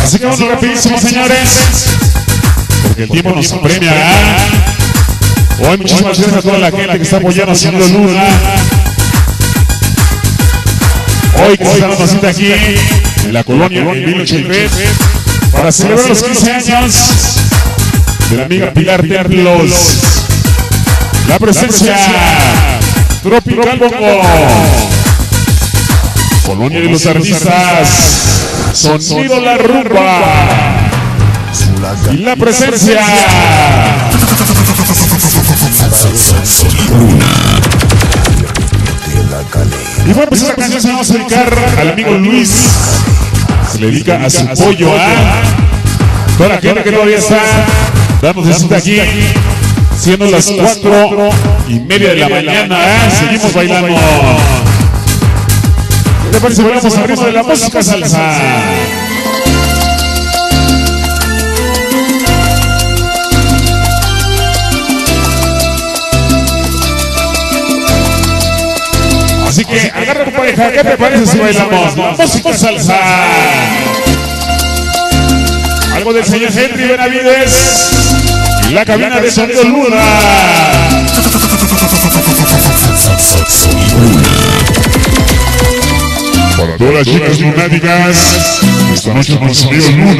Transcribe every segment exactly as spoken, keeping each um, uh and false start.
Así que vamos rapidísimo, señores, porque el tiempo nos apremia. Hoy muchísimas gracias a toda la gente que está apoyando a Sonido Luna. Hoy que se está dando cita aquí en la colonia en Vilo Chelvet para celebrar los quince años de la amiga Pilar Templos. La presencia Tropical Bongo, colonia de los artistas, Sonido La Rumba y la presencia y voy a empezar la canción. Se vamos a dedicar al amigo Luis, se le dedica a su pollo, a toda la gente que todavía está dando de cita aquí, siendo las cuatro y media de la mañana. ¿eh? Seguimos bailando. ¿Qué te parece? Bailamos al ritmo de la música salsa. Así que agarra tu pareja. ¿Qué te parece si bailamos la música salsa? Algo del señor Henry Benavides y la cabina de Sonido Luna. Para todas las chicas lunáticas, esta noche con Sonido Luna.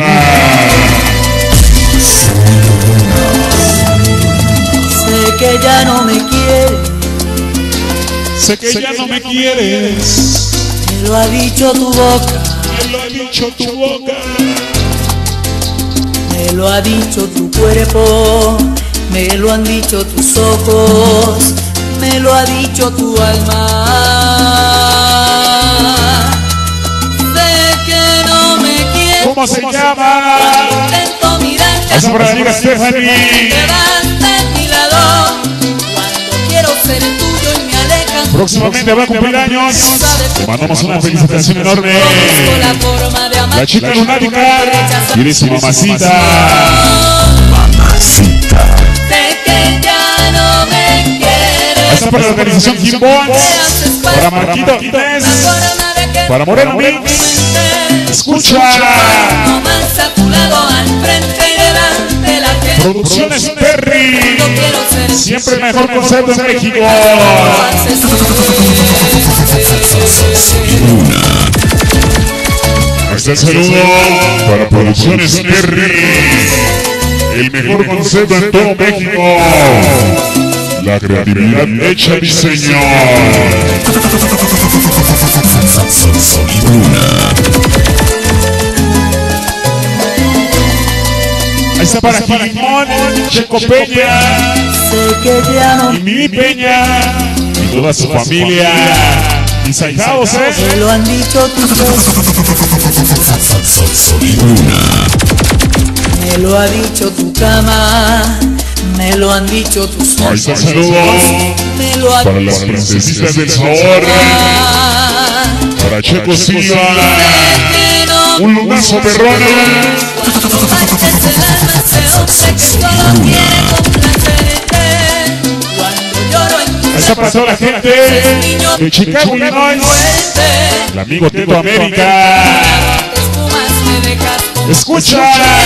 Sé que ya no me quieres. Sé que sé ya que no me quieres. Me lo ha dicho tu boca. Me lo ha dicho tu boca. Me lo ha dicho tu cuerpo. Me lo han dicho tus ojos. Me lo ha dicho tu alma. Sé que no me quieres. ¿Cómo se llama? Intento mirarte. Eso para la amiga Stephanie. Quedaste en mi lado. Cuando quiero ser tuyo y me alejan. Próximamente va a cumplir años. Le mandamos una felicitación enorme. La chica lunática tiene su mamacita. Mamacita. Sé que ya no me quieres. Esta para la organización Gimbons, para Marquito Inés, para Moreno Mix. Escucha. Producciones Terry, siempre el mejor concepto en México. Hasta el saludo para Producciones Terry, el mejor concepto en todo México. La creatividad hecha diseño. Ahí está para Jilimón, Checo Peña y Mimi Peña y toda su familia. Mis ahijados, ¿eh? Me lo han dicho tus besos. Me lo ha dicho tu cama. Me lo han dicho tus ojos. Ahí está el saludo para las princesitas del sabor. Para Checo Silva, un lunazo perrón. Ahí está para toda la gente de Chicago, Illinois. El amigo Tito América. Escucha.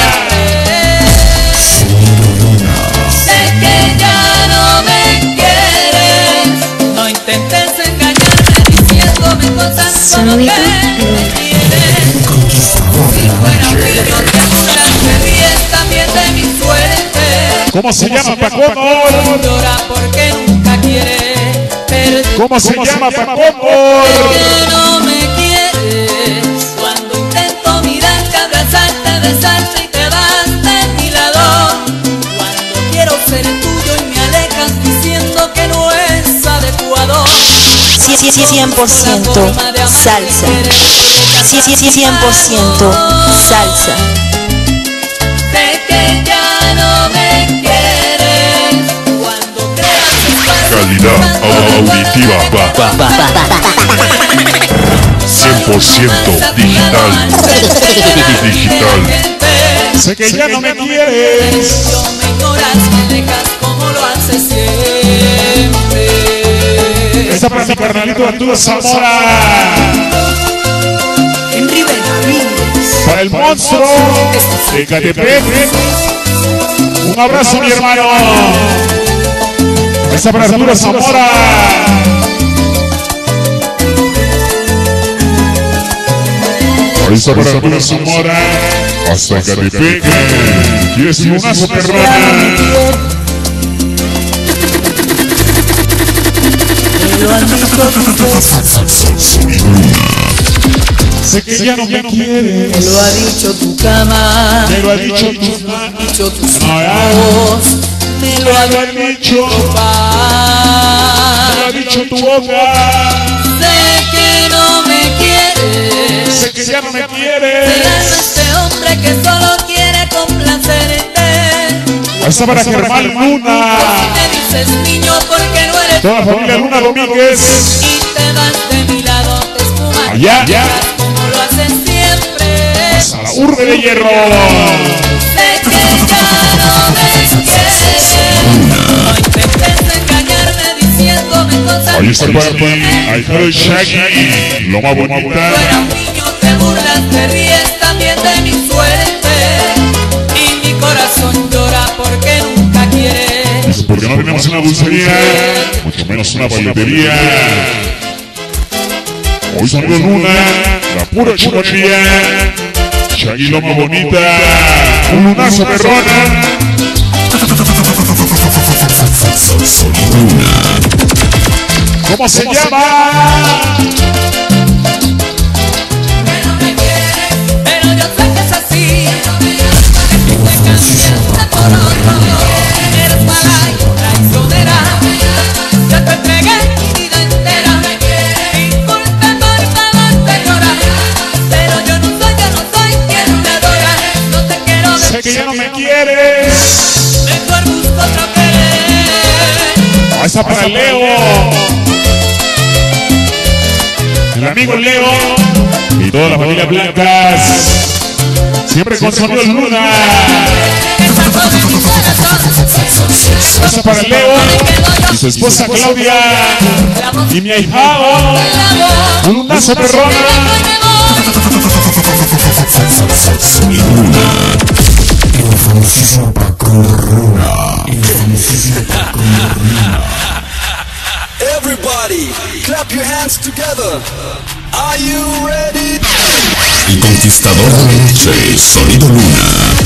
Sé que ya no me quieres. No intentes engañarme diciéndome cosas solo que me quieres. Si fuera un niño te burlas, te ríes también de mi suerte. ¿Cómo se llama, Paco? Llora porque nunca quiere. ¿Cómo se llama, Paco? Que no me quieres. Cuando intento mirarte, abrazarte, besarte y te vas de mi lado. Cuando quiero ser tuyo y me alejas diciendo que no es adecuado. cien por ciento salsa. cien por ciento salsa. Sé que ya no me quieres. Cuando creas Calidad auditiva. cien por ciento digital. Digital. Sé que ya no me quieres. Yo me ignoras, me dejas como lo haces siempre. Esta para mi carnalito Arturo Zamora. Henry Benavides. Para el Moy. monstruo de Catepec. Un abrazo, mi hermano. Esta para Arturo Zamora. Esta para Arturo Zamora. Hasta Catepec. ¿Quieres un lunazo, perrona? Sé que ya no me quieres. Me lo ha dicho tu cama, Me lo ha dicho tu me lo han dicho tus No, ojos, me lo ha Me lo ha dicho. tu paz. Me lo ha dicho tu boca. Sé que no me quieres. Sé que ya no me Será quieres. este hombre que solo quiere complacerte. Esta para Germán Luna. Me dices niño porque no eres Toda la familia Luna Domínguez. y te vas de mi lado, te espumas Allá, ya. como lo haces siempre. A la urbe de hierro. Sé que ya no me quieres. No intentes engañarme diciéndome cosas. Ahí está para ahí está el Shaggy. Lo más bonita. Tú eras un niño, te burlas, te ríes también de mi suerte. Y mi corazón llora porque nunca quieres. Dice, porque no tenemos una dulcería, mucho menos una paletería. Hoy salió Luna, la pura chulería. Shaggy, lo más bonita. Un lunazo, perrona. ¿Cómo se llama? Pero me quieres, pero yo sé que es así. Que tú te cambiaste por otro. Eres mala y traicionera. Yo te entregué mi vida entera. Disculpa por pagarte llorar. Pero yo no soy, yo no soy quien te adora. No te quiero ver. Sé que ya no me quieres. Mejor busco otro querer. Ahí está para Leo. El amigo Leo y toda la familia Blancas. Siempre con sonido Luna. Esta para Leo y su esposa Claudia y mi ahijado. Un lunazo, perrona. El famosísimo Paco Runa. El famosísimo Paco Runa. Everybody, clap your hands together. Are you ready? El conquistador de la noche, Sonido Luna.